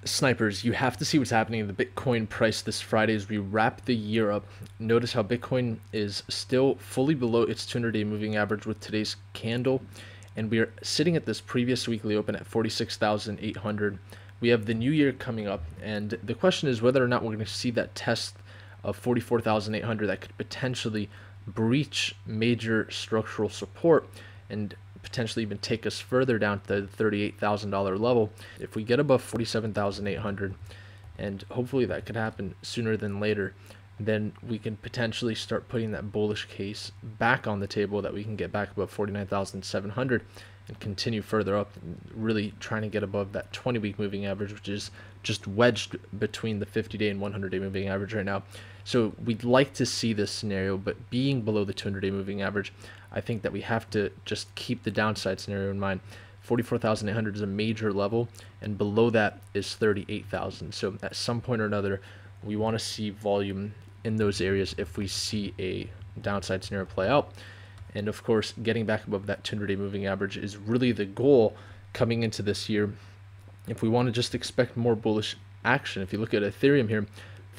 Snipers, you have to see what's happening in the Bitcoin price this Friday as we wrap the year up. Notice how Bitcoin is still fully below its 200-day moving average with today's candle, and we are sitting at this previous weekly open at 46,800. We have the new year coming up, and the question is whether or not we're going to see that test of 44,800 that could potentially breach major structural support and potentially even take us further down to the $38,000 level. If we get above 47,800, and hopefully that could happen sooner than later, then we can potentially start putting that bullish case back on the table that we can get back above 49,700 and continue further up, really trying to get above that 20-week moving average, which is just wedged between the 50-day and 100-day moving average right now. So we'd like to see this scenario, but being below the 200-day moving average, I think that we have to just keep the downside scenario in mind. 44,800 is a major level, and below that is 38,000. So at some point or another, we want to see volume in those areas if we see a downside scenario play out. And of course, getting back above that 200-day moving average is really the goal coming into this year. If we want to just expect more bullish action, if you look at Ethereum here,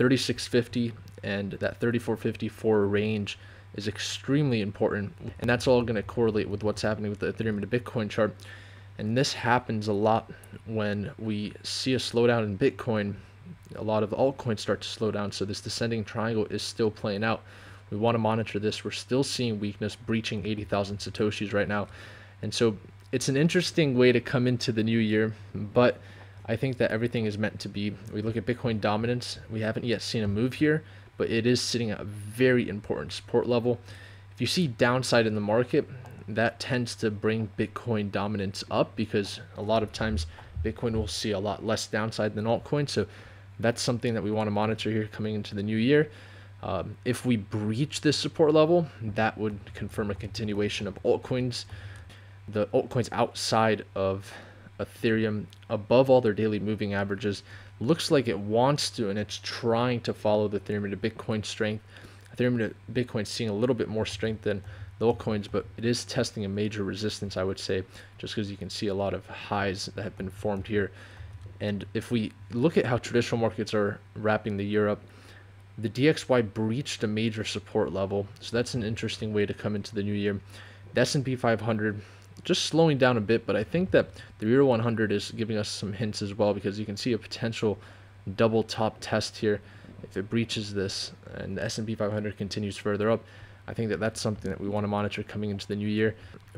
3650 and that 3454 range is extremely important, and that's all going to correlate with what's happening with the Ethereum and the Bitcoin chart. And this happens a lot when we see a slowdown in Bitcoin. A lot of the altcoins start to slow down, so this descending triangle is still playing out. We want to monitor this. We're still seeing weakness breaching 80,000 satoshis right now, and so it's an interesting way to come into the new year, but I think that everything is meant to be. We look at Bitcoin dominance. We haven't yet seen a move here, but it is sitting at a very important support level. If you see downside in the market, that tends to bring Bitcoin dominance up, because a lot of times Bitcoin will see a lot less downside than altcoin. So that's something that we want to monitor here coming into the new year. If we breach this support level, that would confirm a continuation of altcoins. The altcoins outside of Ethereum above all their daily moving averages looks like it wants to, and it's trying to follow the Ethereum to Bitcoin strength. Ethereum to Bitcoin seeing a little bit more strength than the altcoins, but it is testing a major resistance, I would say, just because you can see a lot of highs that have been formed here. And if we look at how traditional markets are wrapping the year up, the DXY breached a major support level, so that's an interesting way to come into the new year. The S&P 500 just slowing down a bit, but I think that the Euro 100 is giving us some hints as well, because you can see a potential double top test here. If it breaches this and the S&P 500 continues further up, I think that that's something that we want to monitor coming into the new year.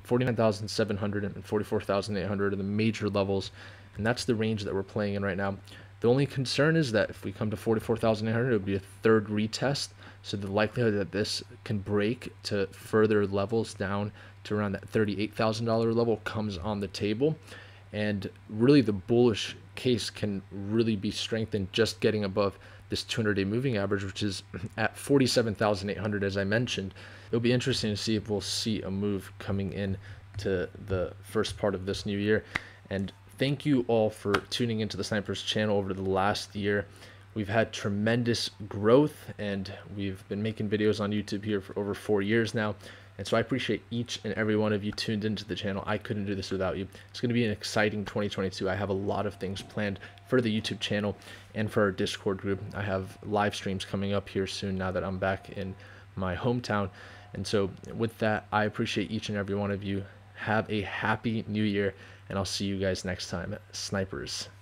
49,700 and 44,800 are the major levels, and that's the range that we're playing in right now. The only concern is that if we come to 44,800, it would be a third retest. So the likelihood that this can break to further levels down to around that $38,000 level comes on the table. And really the bullish case can really be strengthened just getting above this 200-day moving average, which is at 47,800, as I mentioned. It'll be interesting to see if we'll see a move coming in to the first part of this new year. And thank you all for tuning into the Snipers channel over the last year. We've had tremendous growth, and we've been making videos on YouTube here for over 4 years now. And so I appreciate each and every one of you tuned into the channel. I couldn't do this without you. It's going to be an exciting 2022. I have a lot of things planned for the YouTube channel and for our Discord group. I have live streams coming up here soon now that I'm back in my hometown. And so with that, I appreciate each and every one of you. Have a happy new year, and I'll see you guys next time. Snipers.